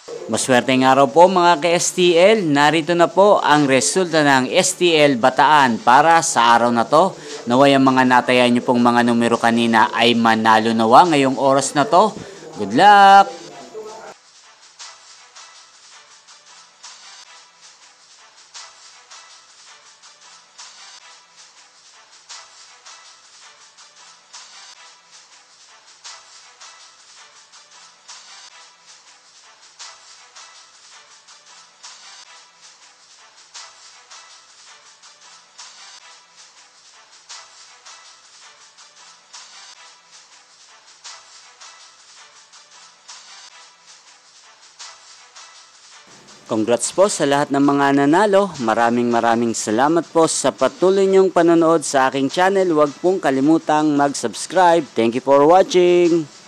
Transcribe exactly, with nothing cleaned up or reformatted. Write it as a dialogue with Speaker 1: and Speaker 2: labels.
Speaker 1: Maswerteng araw po mga ka-S T L, narito na po ang resulta ng S T L Bataan para sa araw na to. Naway ang mga natayan nyo pong mga numero kanina ay manalo nawa ngayong oras na to. Good luck! Congrats po sa lahat ng mga nanalo. Maraming maraming salamat po sa patuloy niyong panonood sa aking channel. Huwag pong kalimutang mag-subscribe. Thank you for watching.